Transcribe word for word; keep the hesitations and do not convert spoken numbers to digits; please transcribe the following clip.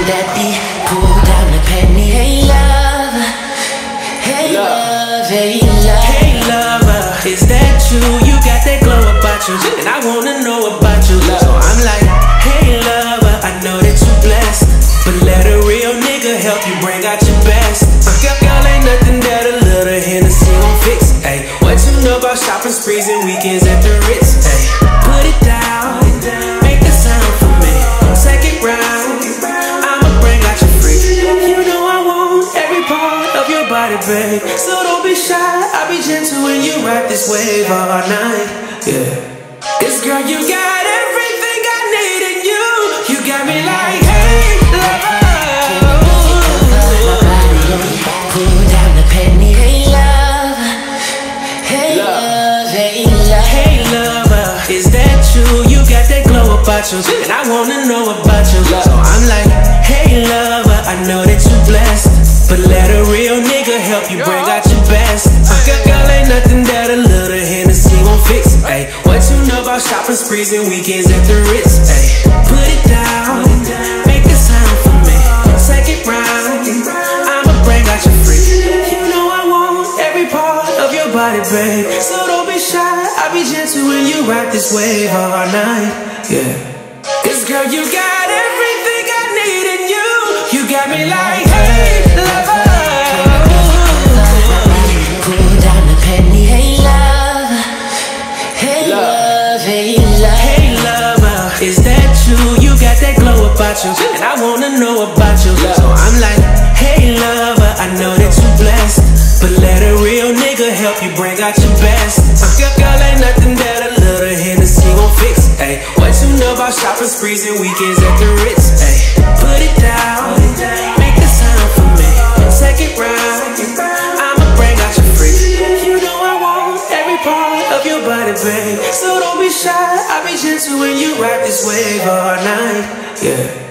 that beat, pull down the penny. Hey love, hey love, hey love. Hey lover, is that you? You got that glow about you, and I wanna know about you. So I'm like, hey lover, I know that you blessed, but let a real nigga help you bring out your best. Uh, girl, girl, ain't nothing that a little Hennessy gon' fix. Ay, what you know about shopping sprees and weekends at the Ritz? Ay, put it down, make the sound for me. Second round, I'ma bring out your freak. You know I want every part of your body, babe. So don't be shy, I'll be gentle when you ride this wave all night. Yeah, 'cause girl, you got everything I need in you. You got me like, hey, lover. Pull down the penny. Hey love, hey love, hey love. Hey lover, is that you? You got that glow about you, and I wanna know about you. So I'm like, hey lover, I know that you blessed, but let a real nigga help you bring out your best. Uh, girl, girl, ain't nothing that a little Hennessy won't fix. Ay, what you know about shopping sprees and weekends at the Ritz? Ay, put it down, make the sound for me. Second round, I'ma bring out your freak. You know I want every part of your body, babe. So don't be shy, I'll be gentle when you ride this wave all night. Yeah, 'cause girl, you got everything I need in you. You got me like, hey, lover. Pull down the penny. Hey love, hey love, hey love. Hey lover, is that you? You got that glow about you, and I wanna know about you. So I'm like, hey lover, I know that you blessed, but let a real nigga help you bring out your best. Uh, girl, girl, ain't nothing that a little Hennessy gon' fix. Ay, what you know about shopping sprees and weekends at the Ritz? Ay, put it down, make the sound for me. Second round, I'ma bring out your freak. You know I want every part of your body, babe. So don't be shy, I'll be gentle when you ride this wave all night. Yeah.